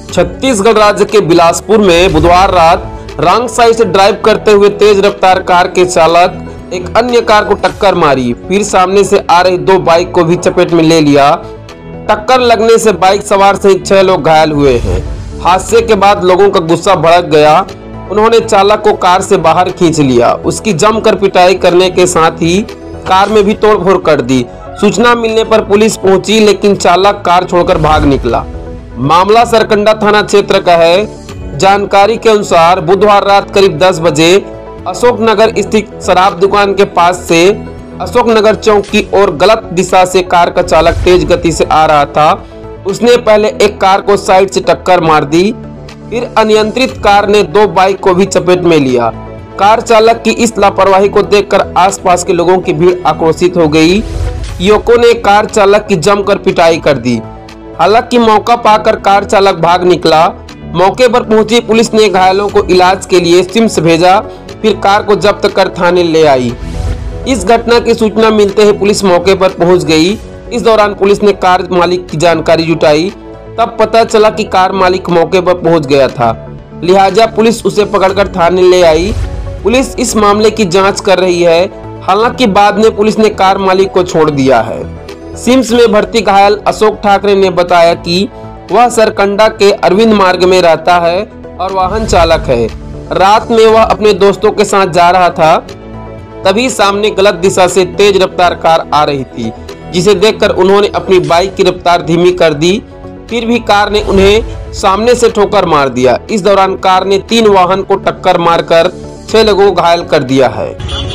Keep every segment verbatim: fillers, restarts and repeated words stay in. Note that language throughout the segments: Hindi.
छत्तीसगढ़ राज्य के बिलासपुर में बुधवार रात रॉन्ग साइड से ड्राइव करते हुए तेज रफ्तार कार के चालक एक अन्य कार को टक्कर मारी, फिर सामने से आ रही दो बाइक को भी चपेट में ले लिया। टक्कर लगने से बाइक सवार सहित छह लोग घायल हुए हैं। हादसे के बाद लोगों का गुस्सा भड़क गया। उन्होंने चालक को कार से बाहर खींच लिया। उसकी जमकर पिटाई करने के साथ ही कार में भी तोड़फोड़ कर दी। सूचना मिलने पर पुलिस पहुंची, लेकिन चालक कार छोड़कर भाग निकला। मामला सरकंडा थाना क्षेत्र का है। जानकारी के अनुसार बुधवार रात करीब दस बजे अशोकनगर स्थित शराब दुकान के पास से अशोकनगर चौक की ओर गलत दिशा से कार का चालक तेज गति से आ रहा था। उसने पहले एक कार को साइड से टक्कर मार दी, फिर अनियंत्रित कार ने दो बाइक को भी चपेट में लिया। कार चालक की इस लापरवाही को देखकर आसपास के लोगों की भीड़ आक्रोशित हो गई। युवकों ने कार चालक की जमकर पिटाई कर दी। हालांकि मौका पाकर कार चालक भाग निकला। मौके पर पहुंची पुलिस ने घायलों को इलाज के लिए सिम्स भेजा, फिर कार को जब्त कर थाने ले आई। इस घटना की सूचना मिलते ही पुलिस मौके पर पहुंच गई। इस दौरान पुलिस ने कार मालिक की जानकारी जुटाई। तब पता चला कि कार मालिक मौके पर पहुंच गया था, लिहाजा पुलिस उसे पकड़कर थाने ले आई। पुलिस इस मामले की जांच कर रही है। हालांकि बाद में पुलिस ने कार मालिक को छोड़ दिया है। सिम्स में भर्ती घायल अशोक ठाकरे ने बताया कि वह सरकंडा के अरविंद मार्ग में रहता है और वाहन चालक है। रात में वह अपने दोस्तों के साथ जा रहा था, तभी सामने गलत दिशा से तेज रफ्तार कार आ रही थी, जिसे देखकर उन्होंने अपनी बाइक की रफ्तार धीमी कर दी। फिर भी कार ने उन्हें सामने से ठोकर मार दिया। इस दौरान कार ने तीन वाहन को टक्कर मारकर छह लोगों को घायल कर दिया है।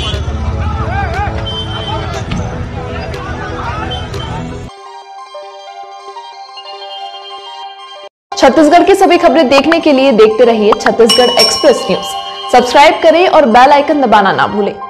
छत्तीसगढ़ की सभी खबरें देखने के लिए देखते रहिए छत्तीसगढ़ एक्सप्रेस न्यूज। सब्सक्राइब करें और बेल आइकन दबाना ना भूलें।